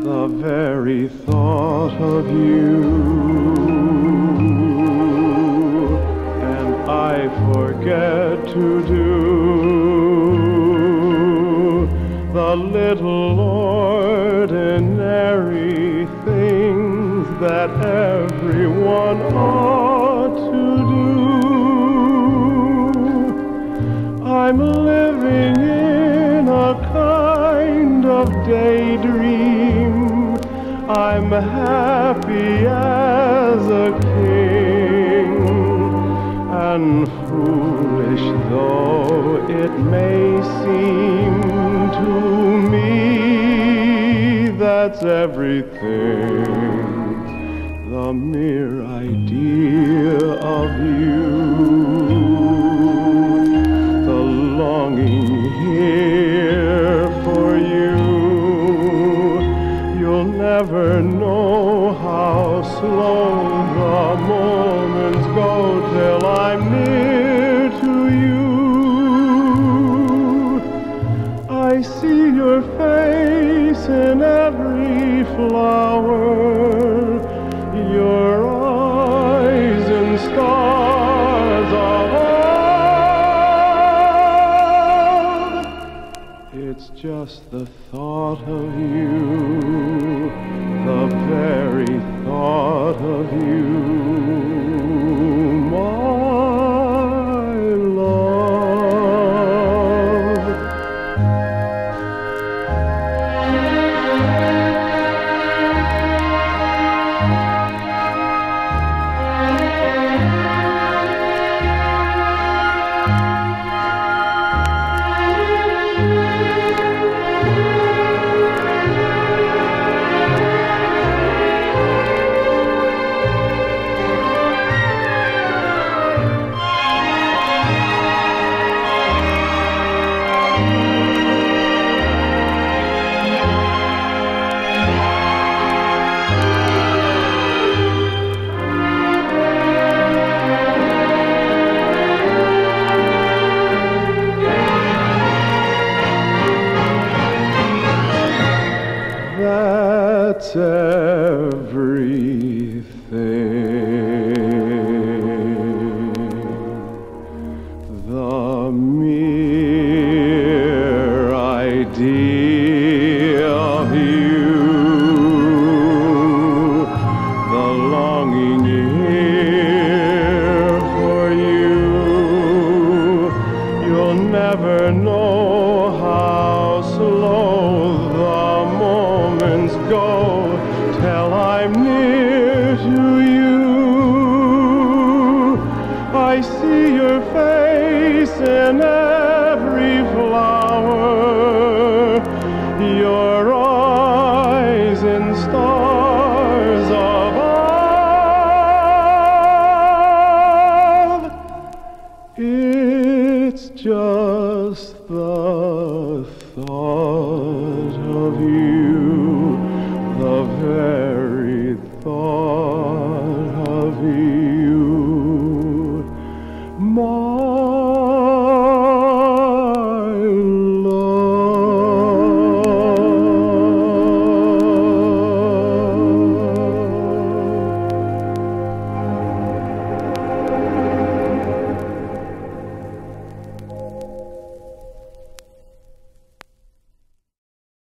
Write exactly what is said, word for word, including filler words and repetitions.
the very thought of you, and I forget to do the little ordinary things that everyone ought to do. I'm living in a kind of daydream. I'm happy as a king, and foolish though it may seem to me, that's everything. The mere idea of you, the longing here for you. You'll never know how slow the moments go till I'm near to you. I see your face in every flower, your eyes in stars above. It's just the thought of you, the very thought of you, my love. That's everything. The mere idea of you, the longing here for you. You'll never know how slow the moments go till I'm near to you. I see your face in